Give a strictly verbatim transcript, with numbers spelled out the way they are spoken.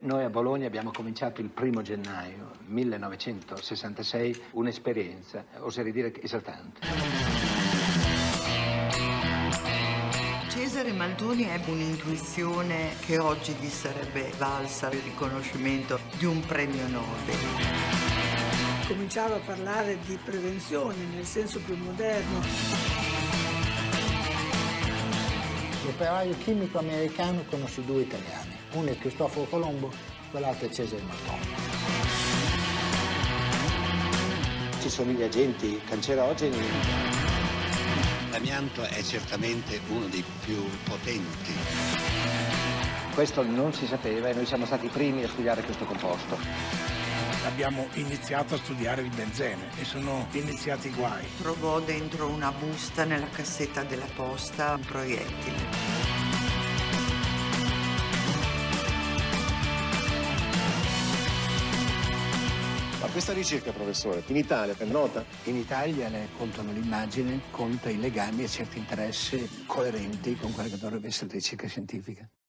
Noi a Bologna abbiamo cominciato il primo gennaio millenovecentosessantasei un'esperienza, oserei dire esaltante. Cesare Maltoni ebbe un'intuizione che oggi gli sarebbe valsa il riconoscimento di un premio Nobel. Cominciava a parlare di prevenzione nel senso più moderno. L'operaio chimico americano conosce due italiani, uno è Cristoforo Colombo, quell'altro è Cesare Maltoni. Ci sono gli agenti cancerogeni. L'amianto è certamente uno dei più potenti. Questo non si sapeva e noi siamo stati i primi a studiare questo composto. Abbiamo iniziato a studiare il benzene e sono iniziati i guai. Trovò dentro una busta nella cassetta della posta un proiettile. Ma questa ricerca, professore, in Italia è nota? In Italia le contano l'immagine, conta i legami e certi interessi coerenti con quella che dovrebbe essere la ricerca scientifica.